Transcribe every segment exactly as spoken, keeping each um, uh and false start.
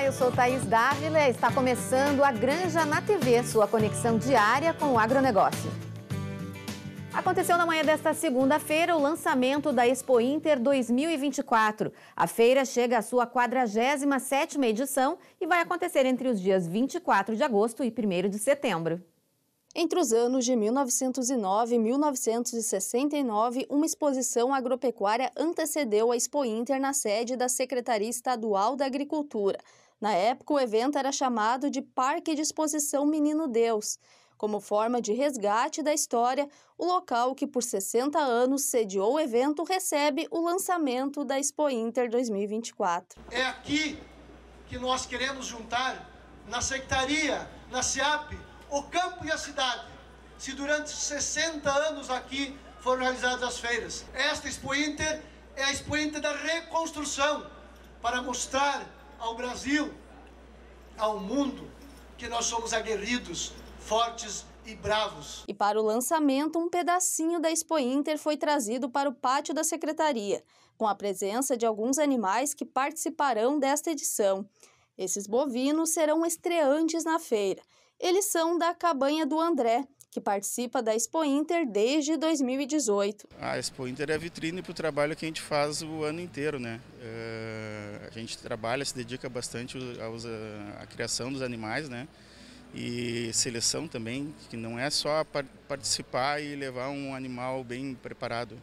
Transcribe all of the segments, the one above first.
Olá, eu sou Thaís Dávila e está começando a Granja na T V, sua conexão diária com o agronegócio. Aconteceu na manhã desta segunda-feira o lançamento da Expo Inter dois mil e vinte e quatro. A feira chega à sua quadragésima sétima edição e vai acontecer entre os dias vinte e quatro de agosto e primeiro de setembro. Entre os anos de mil novecentos e nove e mil novecentos e sessenta e nove, uma exposição agropecuária antecedeu a Expo Inter na sede da Secretaria Estadual da Agricultura. Na época, o evento era chamado de Parque de Exposição Menino Deus. Como forma de resgate da história, o local que por sessenta anos sediou o evento recebe o lançamento da Expo Inter dois mil e vinte e quatro. É aqui que nós queremos juntar, na Secretaria, na SEAP, o campo e a cidade. Se durante sessenta anos aqui foram realizadas as feiras. Esta Expo Inter é a Expo Inter da reconstrução, para mostrar ao Brasil, ao mundo, que nós somos aguerridos, fortes e bravos. E para o lançamento, um pedacinho da Expo Inter foi trazido para o pátio da Secretaria, com a presença de alguns animais que participarão desta edição. Esses bovinos serão estreantes na feira. Eles são da Cabanha do André, que participa da Expo Inter desde dois mil e dezoito. A Expo Inter é a vitrine para o trabalho que a gente faz o ano inteiro, né? Uh, a gente trabalha, se dedica bastante aos, à criação dos animais, né? E seleção também, que não é só participar e levar um animal bem preparado.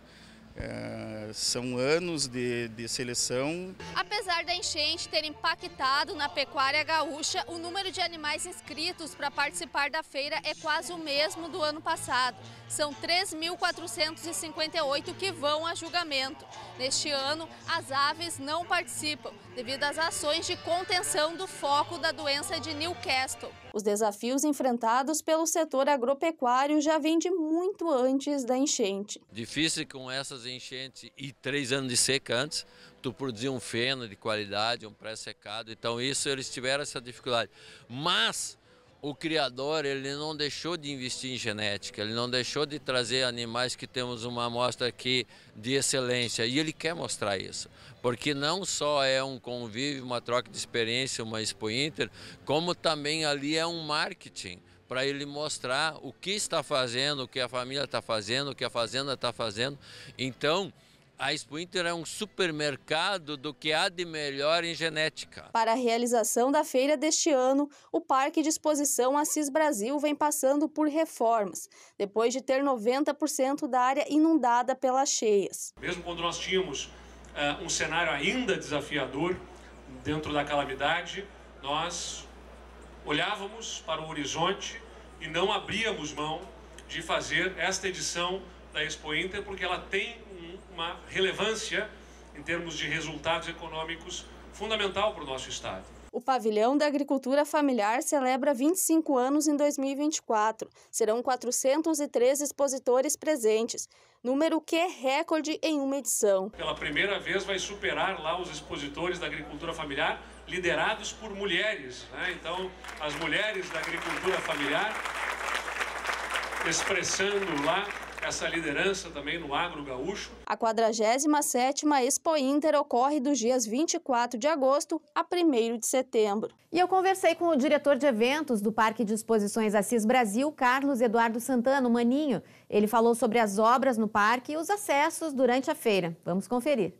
É, são anos de, de seleção. Apesar da enchente ter impactado na pecuária gaúcha, o número de animais inscritos para participar da feira é quase o mesmo do ano passado. São três mil quatrocentos e cinquenta e oito que vão a julgamento. Neste ano, as aves não participam, devido às ações de contenção do foco da doença de Newcastle. Os desafios enfrentados pelo setor agropecuário já vêm de muito antes da enchente. Difícil com essas enchentes e três anos de seca antes, tu produzir um feno de qualidade, um pré-secado, então isso eles tiveram essa dificuldade. Mas o criador, ele não deixou de investir em genética, ele não deixou de trazer animais que temos uma amostra aqui de excelência, e ele quer mostrar isso, porque não só é um convívio, uma troca de experiência, uma Expo Inter, como também ali é um marketing, para ele mostrar o que está fazendo, o que a família está fazendo, o que a fazenda está fazendo. Então, a Expo Inter é um supermercado do que há de melhor em genética. Para a realização da feira deste ano, o Parque de Exposição Assis Brasil vem passando por reformas, depois de ter noventa por cento da área inundada pelas cheias. Mesmo quando nós tínhamos uh, um cenário ainda desafiador dentro da calamidade, nós olhávamos para o horizonte e não abríamos mão de fazer esta edição da Expo Inter, porque ela tem uma relevância em termos de resultados econômicos fundamental para o nosso estado. O Pavilhão da Agricultura Familiar celebra vinte e cinco anos em dois mil e vinte e quatro. Serão quatrocentos e três expositores presentes, número que é recorde em uma edição. Pela primeira vez vai superar lá os expositores da agricultura familiar, liderados por mulheres, né? Então, as mulheres da agricultura familiar expressando lá essa liderança também no agro gaúcho. A quadragésima sétima Expo Inter ocorre dos dias vinte e quatro de agosto a primeiro de setembro. E eu conversei com o diretor de eventos do Parque de Exposições Assis Brasil, Carlos Eduardo Santana, o Maninho. Ele falou sobre as obras no parque e os acessos durante a feira. Vamos conferir.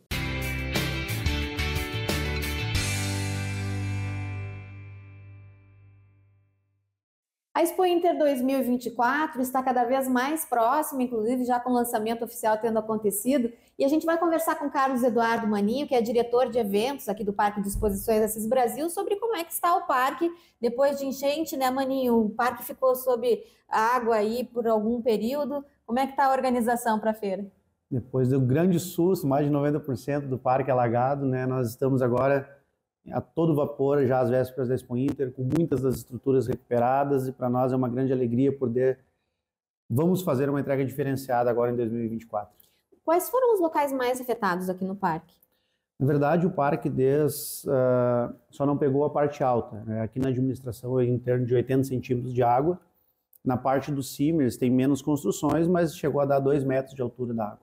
A Expo Inter dois mil e vinte e quatro está cada vez mais próxima, inclusive já com o lançamento oficial tendo acontecido. E a gente vai conversar com Carlos Eduardo Maninho, que é diretor de eventos aqui do Parque de Exposições Assis Brasil, sobre como é que está o parque depois de enchente, né, Maninho? O parque ficou sob água aí por algum período. Como é que está a organização para a feira? Depois do grande susto, mais de noventa por cento do parque alagado, né, nós estamos agora a todo vapor, já às vésperas da Expo Inter, com muitas das estruturas recuperadas, e para nós é uma grande alegria poder... Vamos fazer uma entrega diferenciada agora em dois mil e vinte e quatro. Quais foram os locais mais afetados aqui no parque? Na verdade, o parque des, uh, só não pegou a parte alta, né? Aqui na administração é em torno de oitenta centímetros de água. Na parte dos cimers tem menos construções, mas chegou a dar dois metros de altura da água.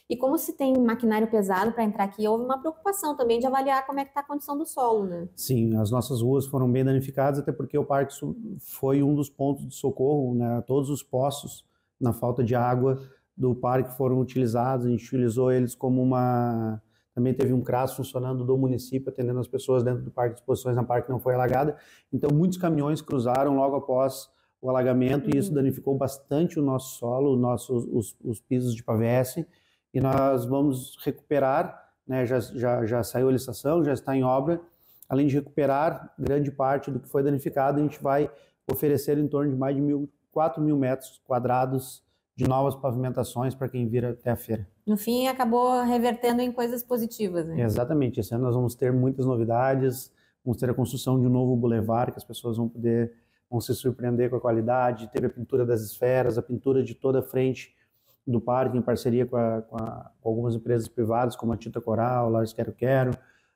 E como se tem maquinário pesado para entrar aqui, houve uma preocupação também de avaliar como é que está a condição do solo, né? Sim, as nossas ruas foram bem danificadas, até porque o parque foi um dos pontos de socorro, né? Todos os poços, na falta de água do parque, foram utilizados, a gente utilizou eles como uma... Também teve um CRAS funcionando do município, atendendo as pessoas dentro do parque de exposições, na parte que não foi alagada. Então, muitos caminhões cruzaram logo após o alagamento, uhum. E isso danificou bastante o nosso solo, nossos, os, os pisos de pavés. E nós vamos recuperar, né, já, já, já saiu a licitação, já está em obra. Além de recuperar grande parte do que foi danificado, a gente vai oferecer em torno de mais de mil, quatro mil metros quadrados de novas pavimentações para quem vir até a feira. No fim, acabou revertendo em coisas positivas, né? Exatamente. Esse ano nós vamos ter muitas novidades, vamos ter a construção de um novo bulevar, que as pessoas vão poder vão se surpreender com a qualidade. Teve a pintura das esferas, a pintura de toda a frente do parque, em parceria com, a, com, a, com algumas empresas privadas, como a Tinta Coral, Lares Quero Quero.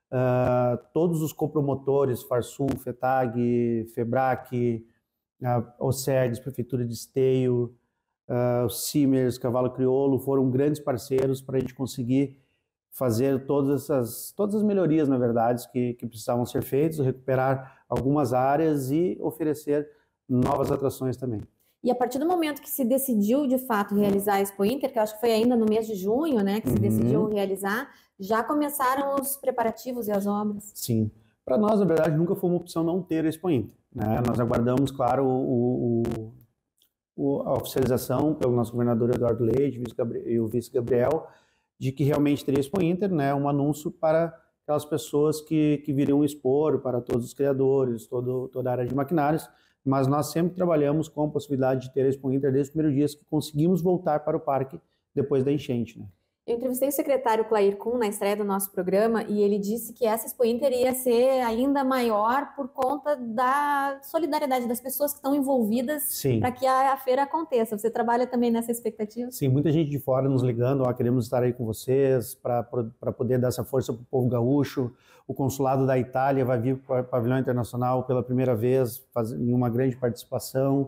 Uh, todos os copromotores, Farsul, FETAG, FEBRAC, uh, OSERGS, Prefeitura de Esteio, uh, Simers, Cavalo Crioulo, foram grandes parceiros para a gente conseguir fazer todas essas, todas as melhorias, na verdade, que, que precisavam ser feitas, recuperar algumas áreas e oferecer novas atrações também. E a partir do momento que se decidiu, de fato, realizar a Expo Inter, que eu acho que foi ainda no mês de junho, né, que se uhum. decidiu realizar, já começaram os preparativos e as obras? Sim. Para nós, na verdade, nunca foi uma opção não ter a Expo Inter, né? Nós aguardamos, claro, o, o, o, a oficialização pelo nosso governador Eduardo Leite e o vice Gabriel, de que realmente teria a Expo Inter, né? Um anúncio para aquelas pessoas que, que viriam expor, para todos os criadores, todo, toda a área de maquinários. Mas nós sempre trabalhamos com a possibilidade de ter a Expo Inter desde os primeiros dias que conseguimos voltar para o parque depois da enchente, né? Eu entrevistei o secretário Clair Kuhn na estreia do nosso programa e ele disse que essa Expo Inter ia ser ainda maior por conta da solidariedade das pessoas que estão envolvidas para que a, a feira aconteça. Você trabalha também nessa expectativa? Sim, muita gente de fora nos ligando, ó, queremos estar aí com vocês para poder dar essa força para o povo gaúcho. O consulado da Itália vai vir para o pavilhão internacional pela primeira vez, em uma grande participação.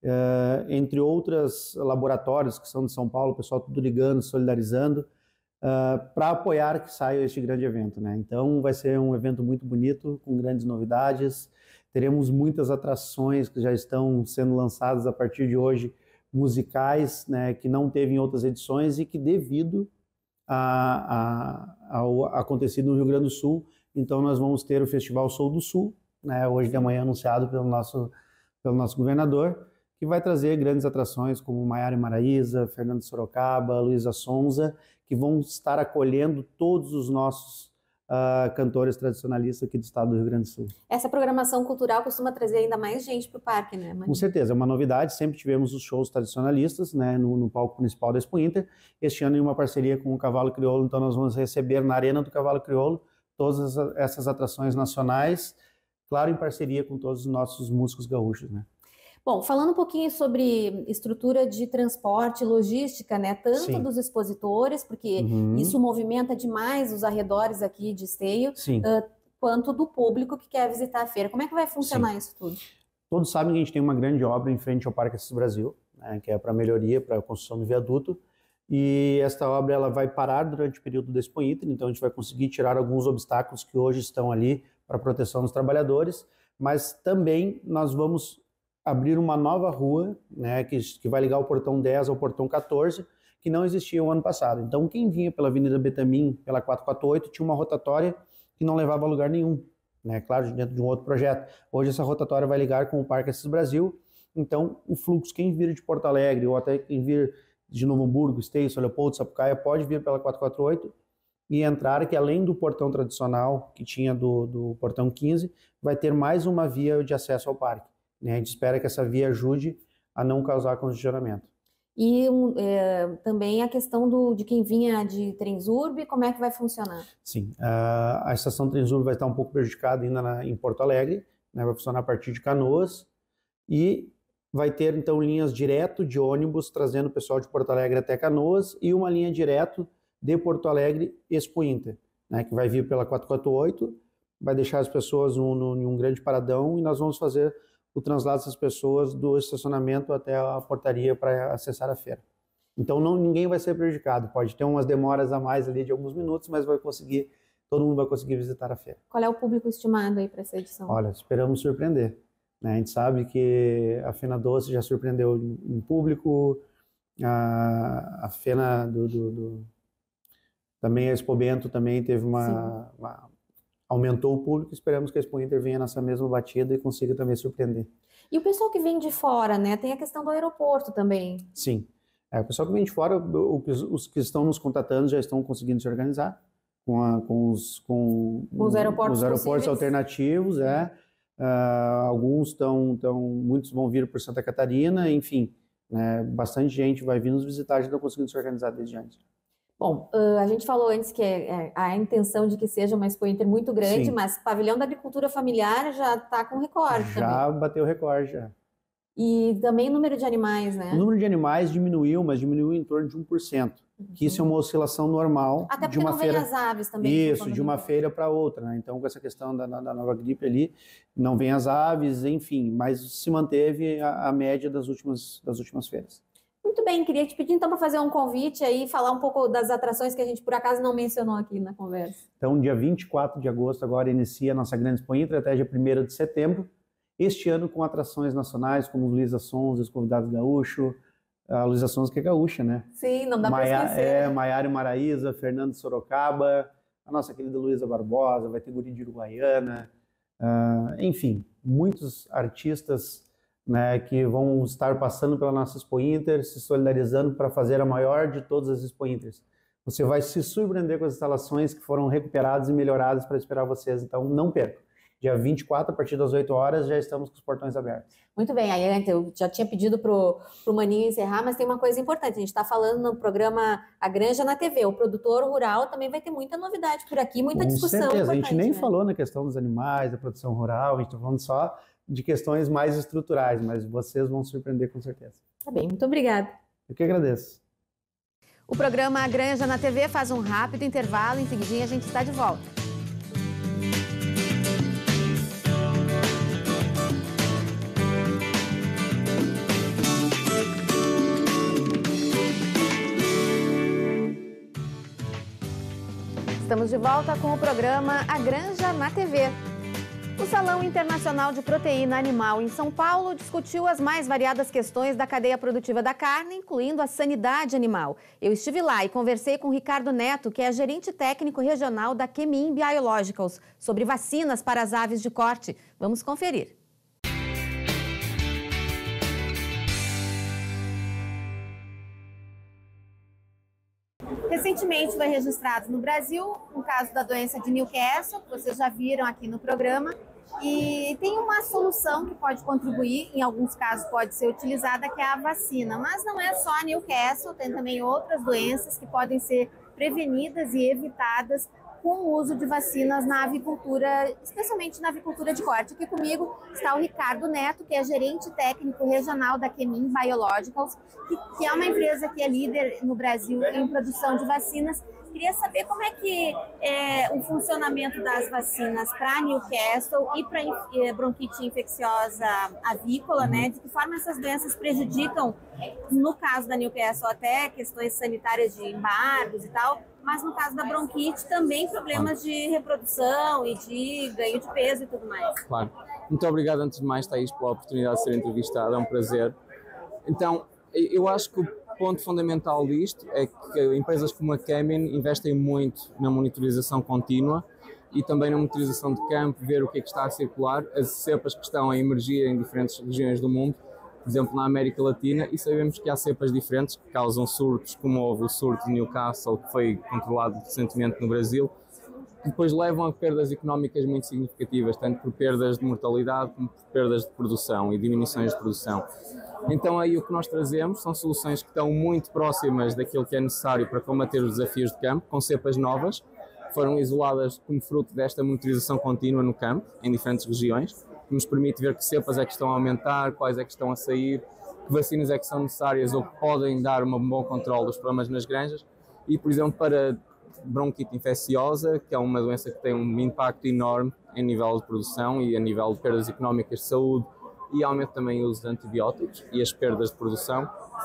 Uh, entre outros laboratórios que são de São Paulo, o pessoal tudo ligando, solidarizando, uh, para apoiar que saia este grande evento, né? Então vai ser um evento muito bonito, com grandes novidades, teremos muitas atrações que já estão sendo lançadas a partir de hoje, musicais, né, que não teve em outras edições e que devido a, a, ao acontecido no Rio Grande do Sul, então nós vamos ter o Festival Sul do Sul, né, hoje de manhã anunciado pelo nosso, pelo nosso governador, que vai trazer grandes atrações como Maiara e Maraíza, Fernando Sorocaba, Luísa Sonza, que vão estar acolhendo todos os nossos uh, cantores tradicionalistas aqui do estado do Rio Grande do Sul. Essa programação cultural costuma trazer ainda mais gente para o parque, né, Mani? Com certeza, é uma novidade, sempre tivemos os shows tradicionalistas, né, no, no palco municipal da Expo Inter, este ano em uma parceria com o Cavalo Crioulo, então nós vamos receber na Arena do Cavalo Crioulo todas essas atrações nacionais, claro, em parceria com todos os nossos músicos gaúchos, né. Bom, falando um pouquinho sobre estrutura de transporte, logística, né, tanto Sim. dos expositores, porque uhum. isso movimenta demais os arredores aqui de Esteio, uh, quanto do público que quer visitar a feira. Como é que vai funcionar Sim. isso tudo? Todos sabem que a gente tem uma grande obra em frente ao Parque Assis Brasil, né, que é para melhoria, para a construção do viaduto, e esta obra ela vai parar durante o período da Expo Inter, então a gente vai conseguir tirar alguns obstáculos que hoje estão ali para a proteção dos trabalhadores, mas também nós vamos abrir uma nova rua, né, que, que vai ligar o portão dez ao portão quatorze, que não existia o ano passado. Então, quem vinha pela Avenida Betamim, pela quatrocentos e quarenta e oito, tinha uma rotatória que não levava a lugar nenhum, né, claro, dentro de um outro projeto. Hoje, essa rotatória vai ligar com o Parque Assis Brasil, então, o fluxo, quem vir de Porto Alegre, ou até quem vir de Novo Hamburgo, Esteio, São Leopoldo, Sapucaia, pode vir pela quatrocentos e quarenta e oito e entrar, que além do portão tradicional, que tinha do, do portão quinze, vai ter mais uma via de acesso ao parque. A gente espera que essa via ajude a não causar congestionamento. E é, também a questão do, de quem vinha de Transurb, como é que vai funcionar? Sim, a, a estação Transurb vai estar um pouco prejudicada ainda na, em Porto Alegre, né, vai funcionar a partir de Canoas, e vai ter então linhas direto de ônibus trazendo o pessoal de Porto Alegre até Canoas e uma linha direto de Porto Alegre Expo Inter, né, que vai vir pela quatrocentos e quarenta e oito, vai deixar as pessoas um, num, em um grande paradão e nós vamos fazer o translado dessas pessoas do estacionamento até a portaria para acessar a feira. Então não, ninguém vai ser prejudicado. Pode ter umas demoras a mais ali de alguns minutos, mas vai conseguir, todo mundo vai conseguir visitar a feira. Qual é o público estimado aí para essa edição? Olha, esperamos surpreender, né? A gente sabe que a Fena Doce já surpreendeu em público, a, a Fena do, do, do também a Expo Bento também teve uma, uma aumentou o público. Esperamos que a Expo Inter venha nessa mesma batida e consiga também surpreender. E o pessoal que vem de fora, né? Tem a questão do aeroporto também. Sim. É, o pessoal que vem de fora, os que estão nos contatando já estão conseguindo se organizar com, a, com, os, com os aeroportos, os aeroportos alternativos. É. Uh, alguns estão, tão, muitos vão vir por Santa Catarina, enfim, né, bastante gente vai vir nos visitar, já estão conseguindo se organizar desde antes. Bom, uh, a gente falou antes que é, é, a intenção de que seja uma Expo Inter muito grande, sim, mas Pavilhão da Agricultura Familiar já está com recorde. Já também. bateu recorde, já. E também o número de animais, né? O número de animais diminuiu, mas diminuiu em torno de um por cento. Uhum. Que isso é uma oscilação normal. Até porque de uma não feira... vem as aves também. Isso, de uma feira para outra, né? Então, com essa questão da, da nova gripe ali, não vem as aves, enfim, mas se manteve a, a média das últimas, das últimas feiras. Muito bem, queria te pedir então para fazer um convite aí, falar um pouco das atrações que a gente por acaso não mencionou aqui na conversa. Então, dia vinte e quatro de agosto agora inicia a nossa grande Expo Inter até dia primeiro de setembro. Este ano com atrações nacionais como Luísa Sonza, os convidados gaúcho, a Luísa Sonza que é gaúcha, né? Sim, não dá para esquecer. É, Maiara e Maraíza, Fernando Sorocaba, a nossa querida Luísa Barbosa, vai ter Guri de Uruguaiana, uh, enfim, muitos artistas, né, que vão estar passando pela nossa Expo Inter, se solidarizando para fazer a maior de todas as Expo Inters. Você vai se surpreender com as instalações que foram recuperadas e melhoradas para esperar vocês, então não percam. Dia vinte e quatro, a partir das oito horas, já estamos com os portões abertos. Muito bem, aí eu já tinha pedido para o Maninho encerrar, mas tem uma coisa importante, a gente está falando no programa A Granja na T V, o produtor rural também vai ter muita novidade por aqui, muita com discussão. Com certeza, a gente nem né? falou na questão dos animais, da produção rural, a gente está falando só de questões mais estruturais, mas vocês vão surpreender com certeza. Tá bem, muito obrigada. Eu que agradeço. O programa A Granja na T V faz um rápido intervalo, em seguidinho a gente está de volta. Estamos de volta com o programa A Granja na T V. O Salão Internacional de Proteína Animal em São Paulo discutiu as mais variadas questões da cadeia produtiva da carne, incluindo a sanidade animal. Eu estive lá e conversei com Ricardo Neto, que é gerente técnico regional da Kemin Biologicals, sobre vacinas para as aves de corte. Vamos conferir. Recentemente foi registrado no Brasil um caso da doença de Newcastle, que vocês já viram aqui no programa, e tem uma solução que pode contribuir, em alguns casos pode ser utilizada, que é a vacina. Mas não é só a Newcastle, tem também outras doenças que podem ser prevenidas e evitadas com o uso de vacinas na avicultura, especialmente na avicultura de corte. Aqui comigo está o Ricardo Neto, que é gerente técnico regional da Kemin Biologicals, que, que é uma empresa que é líder no Brasil em produção de vacinas. Queria saber como é que é o funcionamento das vacinas para Newcastle e para bronquite infecciosa avícola, né? De que forma essas doenças prejudicam, no caso da Newcastle, até questões sanitárias de embargos e tal, mas no caso da bronquite também problemas de reprodução e de ganho de peso e tudo mais. Claro. Muito obrigado antes de mais, Thaís, pela oportunidade de ser entrevistada, é um prazer. Então, eu acho que o ponto fundamental disto é que empresas como a Kemin investem muito na monitorização contínua e também na monitorização de campo, ver o que é que está a circular, as cepas que estão a emergir em diferentes regiões do mundo, por exemplo na América Latina, e sabemos que há cepas diferentes que causam surtos, como houve o surto de Newcastle, que foi controlado recentemente no Brasil, que depois levam a perdas económicas muito significativas, tanto por perdas de mortalidade como por perdas de produção e diminuições de produção. Então aí o que nós trazemos são soluções que estão muito próximas daquilo que é necessário para combater os desafios de campo, com cepas novas, que foram isoladas como fruto desta monitorização contínua no campo, em diferentes regiões, que nos permite ver que cepas é que estão a aumentar, quais é que estão a sair, que vacinas é que são necessárias ou que podem dar um bom controle dos problemas nas granjas. E, por exemplo, para bronquite infecciosa, que é uma doença que tem um impacto enorme em nível de produção e a nível de perdas económicas de saúde, e aumenta também o uso de antibióticos e as perdas de produção.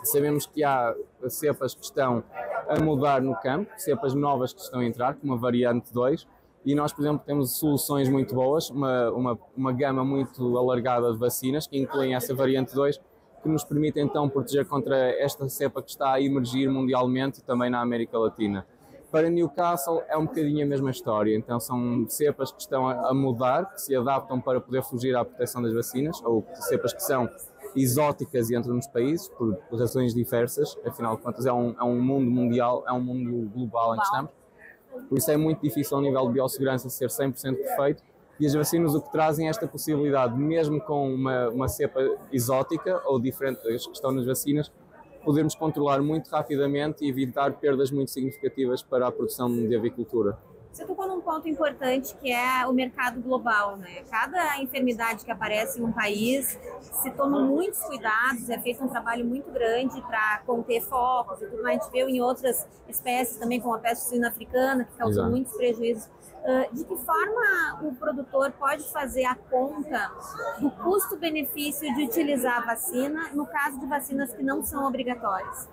Sabemos que há cepas que estão a mudar no campo, cepas novas que estão a entrar, como a variante dois, e nós, por exemplo, temos soluções muito boas, uma, uma, uma gama muito alargada de vacinas, que incluem essa variante dois, que nos permite então proteger contra esta cepa que está a emergir mundialmente e também na América Latina. Para Newcastle é um bocadinho a mesma história, então são cepas que estão a mudar, que se adaptam para poder fugir à proteção das vacinas, ou cepas que são exóticas e entram nos países por razões diversas, afinal de contas é um, é um mundo mundial, é um mundo global em que estamos, por isso é muito difícil ao nível de biossegurança ser cem por cento perfeito, e as vacinas o que trazem é esta possibilidade, mesmo com uma, uma cepa exótica ou diferente das que estão nas vacinas, podemos controlar muito rapidamente e evitar perdas muito significativas para a produção de avicultura. Você tocou num ponto importante que é o mercado global, né? Cada enfermidade que aparece em um país se toma muitos cuidados, é feito um trabalho muito grande para conter focos e tudo mais. A gente viu em outras espécies também, como a peste suína africana, que causou Exato. muitos prejuízos. De que forma o produtor pode fazer a conta do custo-benefício de utilizar a vacina no caso de vacinas que não são obrigatórias?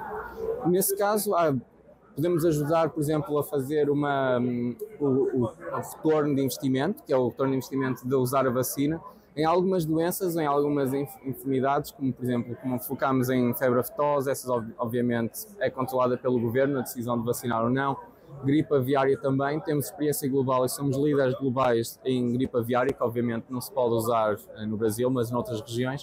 Nesse caso, podemos ajudar, por exemplo, a fazer uma, o, o, o retorno de investimento, que é o retorno de investimento de usar a vacina, em algumas doenças, em algumas enfermidades, como por exemplo, como focamos em febre aftosa, essas obviamente é controlada pelo governo, a decisão de vacinar ou não. Gripe aviária também, temos experiência global e somos líderes globais em gripe aviária, que obviamente não se pode usar no Brasil, mas em outras regiões.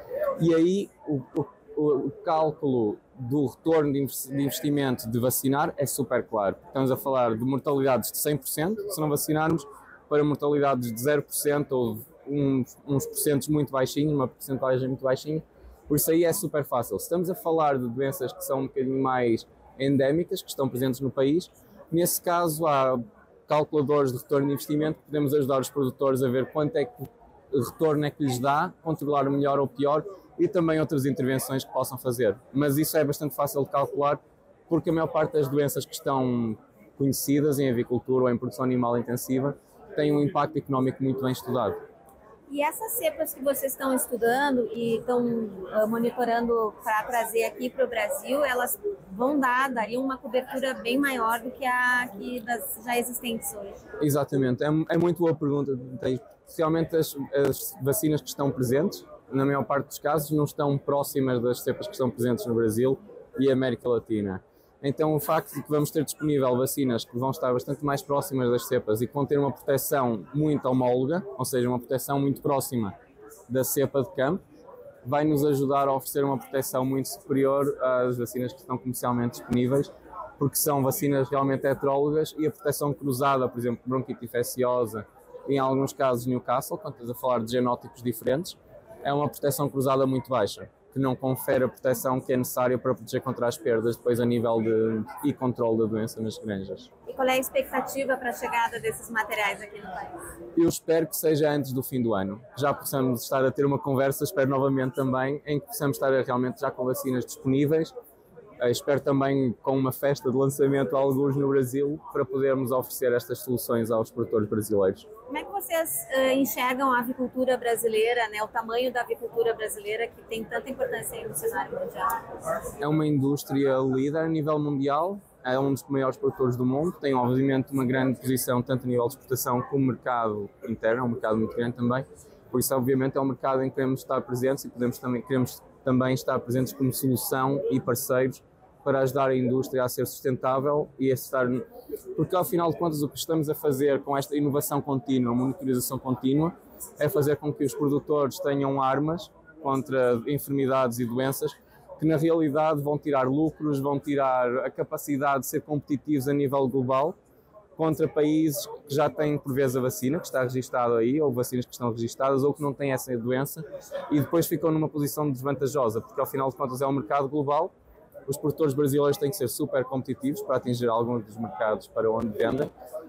E aí o, o, o cálculo do retorno de investimento de vacinar é super claro. Estamos a falar de mortalidades de cem por cento, se não vacinarmos, para mortalidades de zero por cento ou uns, uns porcentos muito baixinhos, uma porcentagem muito baixinha. Por isso aí é super fácil. Se estamos a falar de doenças que são um bocadinho mais endémicas, que estão presentes no país, nesse caso, há calculadores de retorno de investimento que podemos ajudar os produtores a ver quanto é que retorno é que lhes dá, controlar melhor ou pior e também outras intervenções que possam fazer. Mas isso é bastante fácil de calcular porque a maior parte das doenças que estão conhecidas em avicultura ou em produção animal intensiva têm um impacto económico muito bem estudado. E essas cepas que vocês estão estudando e estão uh, monitorando para trazer aqui para o Brasil, elas vão dar, dariam uma cobertura bem maior do que a que das já existentes hoje? Exatamente, é, é muito boa pergunta. Especialmente as, as vacinas que estão presentes, na maior parte dos casos, não estão próximas das cepas que estão presentes no Brasil e América Latina. Então o facto de que vamos ter disponível vacinas que vão estar bastante mais próximas das cepas e que vão ter uma proteção muito homóloga, ou seja, uma proteção muito próxima da cepa de campo, vai nos ajudar a oferecer uma proteção muito superior às vacinas que estão comercialmente disponíveis, porque são vacinas realmente heterólogas e a proteção cruzada, por exemplo, bronquite infecciosa, em alguns casos Newcastle, quando estamos a falar de genótipos diferentes, é uma proteção cruzada muito baixa, que não confere a proteção que é necessária para proteger contra as perdas depois a nível de e controle da doença nas granjas. E qual é a expectativa para a chegada desses materiais aqui no país? Eu espero que seja antes do fim do ano. Já possamos estar a ter uma conversa, espero novamente também, em que possamos estar realmente já com vacinas disponíveis. Uh, espero também com uma festa de lançamento a alguns no Brasil para podermos oferecer estas soluções aos produtores brasileiros. Como é que vocês uh, enxergam a avicultura brasileira, né, o tamanho da avicultura brasileira que tem tanta importância aí no cenário mundial? É uma indústria líder a nível mundial, é um dos maiores produtores do mundo, tem obviamente uma grande posição tanto a nível de exportação como mercado interno, é um mercado muito grande também, por isso obviamente é um mercado em que queremos estar presentes e podemos também, queremos também estar presentes como solução e parceiros para ajudar a indústria a ser sustentável e a estar... Porque, ao final de contas, o que estamos a fazer com esta inovação contínua, monitorização contínua, é fazer com que os produtores tenham armas contra enfermidades e doenças que, na realidade, vão tirar lucros, vão tirar a capacidade de ser competitivos a nível global contra países que já têm, por vezes, a vacina, que está registada aí, ou vacinas que estão registadas, ou que não têm essa doença, e depois ficam numa posição desvantajosa, porque, ao final de contas, é um mercado global. Os produtores brasileiros têm que ser super competitivos para atingir alguns dos mercados para onde vendem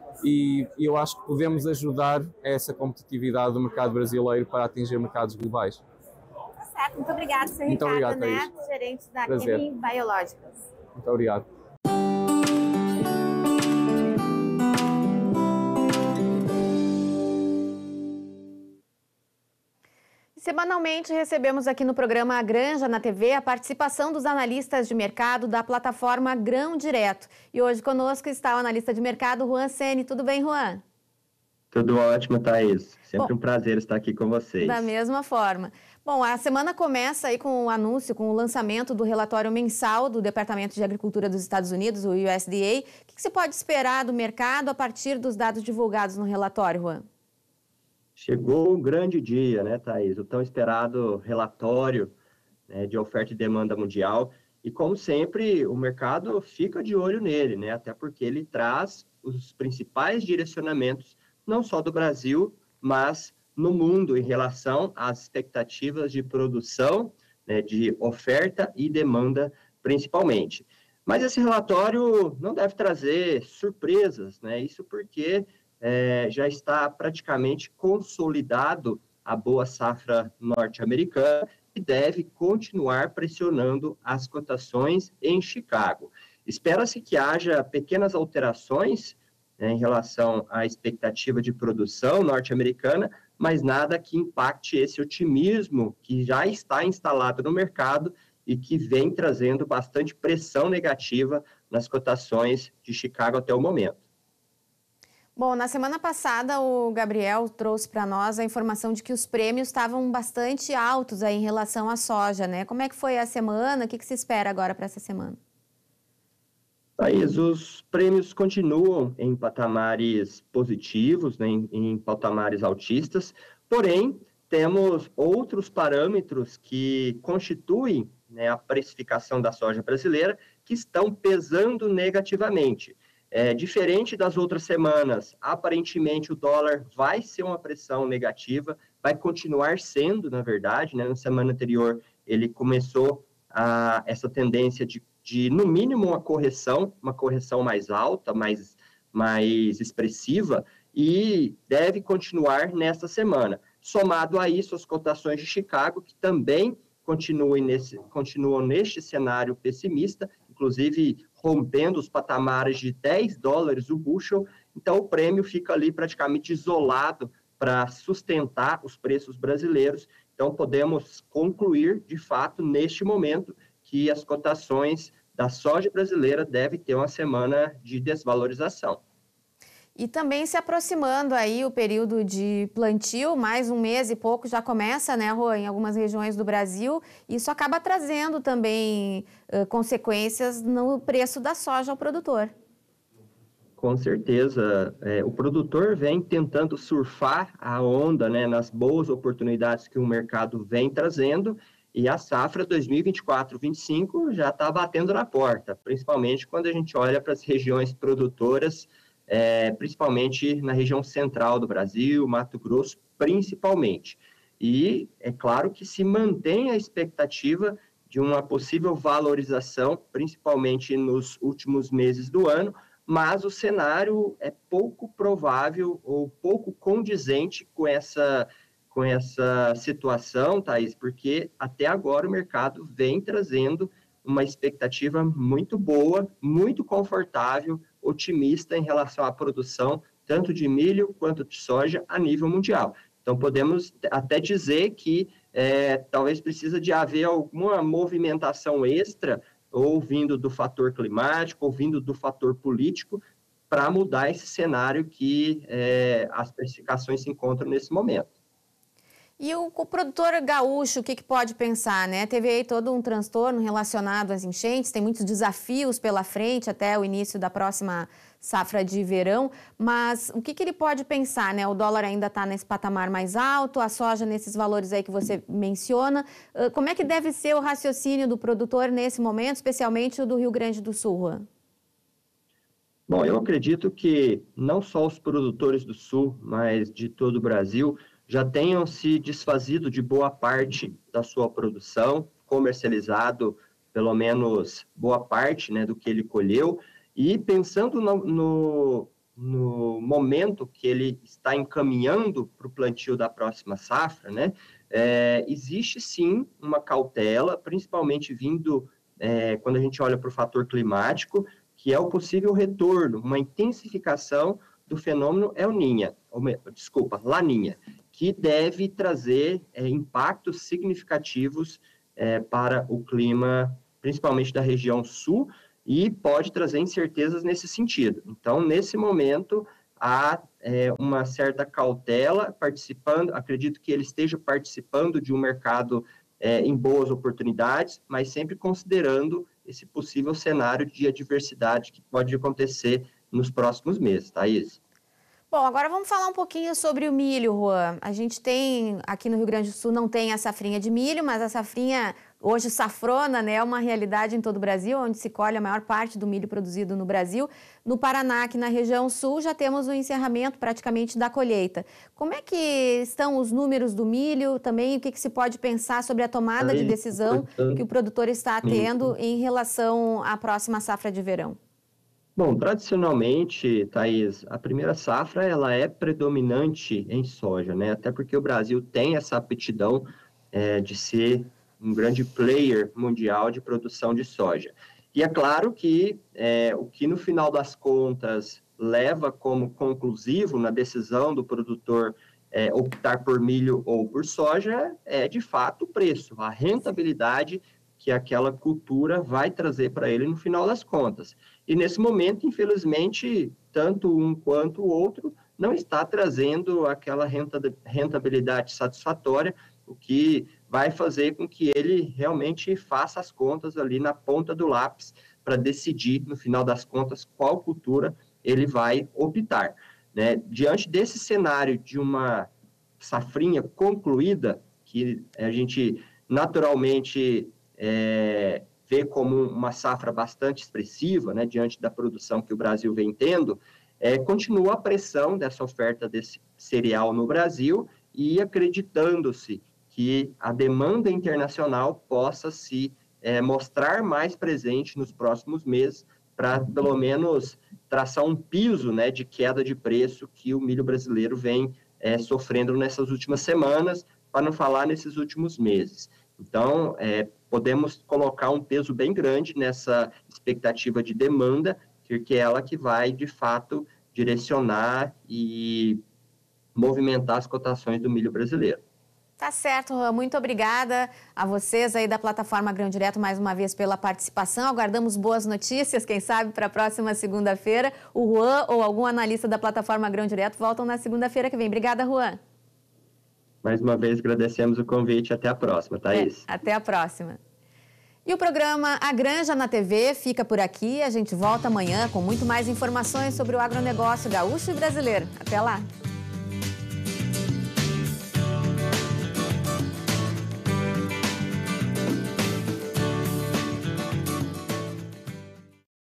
e eu acho que podemos ajudar essa competitividade do mercado brasileiro para atingir mercados globais. Tá certo, muito obrigada, senhor Muito Ricardo obrigado, Neto, gerente da Prazer. Kemin Biológicas. Muito obrigado. Semanalmente recebemos aqui no programa A Granja na T V a participação dos analistas de mercado da plataforma Grão Direto. E hoje conosco está o analista de mercado Juan Seni. Tudo bem, Juan? Tudo ótimo, Thaís. Sempre Bom, um prazer estar aqui com vocês. Da mesma forma. Bom, a semana começa aí com o anúncio, com o lançamento do relatório mensal do Departamento de Agricultura dos Estados Unidos, o U S D A. O que se pode esperar do mercado a partir dos dados divulgados no relatório, Juan? Chegou um grande dia, né, Thaís? O tão esperado relatório, né, de oferta e demanda mundial. E, como sempre, o mercado fica de olho nele, né? Até porque ele traz os principais direcionamentos, não só do Brasil, mas no mundo, em relação às expectativas de produção, né, de oferta e demanda, principalmente. Mas esse relatório não deve trazer surpresas, né? Isso porque É, já está praticamente consolidado a boa safra norte-americana e deve continuar pressionando as cotações em Chicago. Espera-se que haja pequenas alterações, né, em relação à expectativa de produção norte-americana, mas nada que impacte esse otimismo que já está instalado no mercado e que vem trazendo bastante pressão negativa nas cotações de Chicago até o momento. Bom, na semana passada o Gabriel trouxe para nós a informação de que os prêmios estavam bastante altos aí em relação à soja, né? Como é que foi a semana? O que, que se espera agora para essa semana? Thaís, os prêmios continuam em patamares positivos, né, em, em patamares altistas, porém, temos outros parâmetros que constituem, né, a precificação da soja brasileira que estão pesando negativamente. É, diferente das outras semanas, aparentemente o dólar vai ser uma pressão negativa, vai continuar sendo, na verdade, né? Na semana anterior ele começou a, essa tendência de, de, no mínimo, uma correção, uma correção mais alta, mais, mais expressiva, e deve continuar nesta semana. Somado a isso, as cotações de Chicago, que também continuam nesse, continuam neste cenário pessimista, inclusive rompendo os patamares de dez dólares o bushel, então o prêmio fica ali praticamente isolado para sustentar os preços brasileiros. Então podemos concluir, de fato, neste momento, que as cotações da soja brasileira devem ter uma semana de desvalorização. E também se aproximando aí o período de plantio, mais um mês e pouco já começa, né, Rô, em algumas regiões do Brasil. Isso acaba trazendo também uh, consequências no preço da soja ao produtor. Com certeza. É, o produtor vem tentando surfar a onda, né, nas boas oportunidades que o mercado vem trazendo, e a safra dois mil e vinte e quatro vinte e cinco já está batendo na porta, principalmente quando a gente olha para as regiões produtoras, É, principalmente na região central do Brasil, Mato Grosso, principalmente. E é claro que se mantém a expectativa de uma possível valorização, principalmente nos últimos meses do ano, mas o cenário é pouco provável ou pouco condizente com essa, com essa situação, Thaís, porque até agora o mercado vem trazendo uma expectativa muito boa, muito confortável, otimista em relação à produção, tanto de milho quanto de soja a nível mundial. Então, podemos até dizer que é, talvez precisa de haver alguma movimentação extra, ou vindo do fator climático, ou vindo do fator político, para mudar esse cenário que é, as precificações se encontram nesse momento. E o, o produtor gaúcho, o que, que pode pensar, né? Teve aí todo um transtorno relacionado às enchentes, tem muitos desafios pela frente até o início da próxima safra de verão, mas o que, que ele pode pensar, né? O dólar ainda está nesse patamar mais alto, a soja nesses valores aí que você menciona. Como é que deve ser o raciocínio do produtor nesse momento, especialmente o do Rio Grande do Sul, Juan? Bom, eu acredito que não só os produtores do Sul, mas de todo o Brasil, já tenham se desfazido de boa parte da sua produção, comercializado pelo menos boa parte, né, do que ele colheu, e pensando no, no, no momento que ele está encaminhando para o plantio da próxima safra, né, é, existe sim uma cautela, principalmente vindo, é, quando a gente olha para o fator climático, que é o possível retorno, uma intensificação do fenômeno El Niño, ou, desculpa, Laninha, que deve trazer é, impactos significativos é, para o clima, principalmente da região sul, e pode trazer incertezas nesse sentido. Então, nesse momento, há é, uma certa cautela participando, acredito que ele esteja participando de um mercado é, em boas oportunidades, mas sempre considerando esse possível cenário de adversidade que pode acontecer nos próximos meses, Thaís. Bom, agora vamos falar um pouquinho sobre o milho, Juan. A gente tem, aqui no Rio Grande do Sul, não tem a safrinha de milho, mas a safrinha, hoje safrona, né, é uma realidade em todo o Brasil, onde se colhe a maior parte do milho produzido no Brasil. No Paraná, aqui na região sul, já temos o encerramento praticamente da colheita. Como é que estão os números do milho também? O que, que se pode pensar sobre a tomada de decisão que o produtor está tendo em relação à próxima safra de verão? Bom, tradicionalmente, Thaís, a primeira safra ela é predominante em soja, né? Até porque o Brasil tem essa aptidão é, de ser um grande player mundial de produção de soja. E é claro que é, o que no final das contas leva como conclusivo na decisão do produtor é, optar por milho ou por soja é de fato o preço, a rentabilidade que aquela cultura vai trazer para ele no final das contas. E nesse momento, infelizmente, tanto um quanto o outro não está trazendo aquela rentabilidade satisfatória, o que vai fazer com que ele realmente faça as contas ali na ponta do lápis para decidir, no final das contas, qual cultura ele vai optar, né? Diante desse cenário de uma safrinha concluída, que a gente naturalmente É, vê como uma safra bastante expressiva, né, diante da produção que o Brasil vem tendo, é, continua a pressão dessa oferta desse cereal no Brasil e acreditando-se que a demanda internacional possa se é, mostrar mais presente nos próximos meses para, pelo menos, traçar um piso, né, de queda de preço que o milho brasileiro vem é, sofrendo nessas últimas semanas, para não falar nesses últimos meses. Então, é, podemos colocar um peso bem grande nessa expectativa de demanda, porque é ela que vai, de fato, direcionar e movimentar as cotações do milho brasileiro. Tá certo, Juan. Muito obrigada a vocês aí da plataforma Grão Direto mais uma vez pela participação. Aguardamos boas notícias, quem sabe, para a próxima segunda-feira. O Juan ou algum analista da plataforma Grão Direto voltam na segunda-feira que vem. Obrigada, Juan. Mais uma vez, agradecemos o convite. Até a próxima, Thaís. É, até a próxima. E o programa A Granja na T V fica por aqui. A gente volta amanhã com muito mais informações sobre o agronegócio gaúcho e brasileiro. Até lá!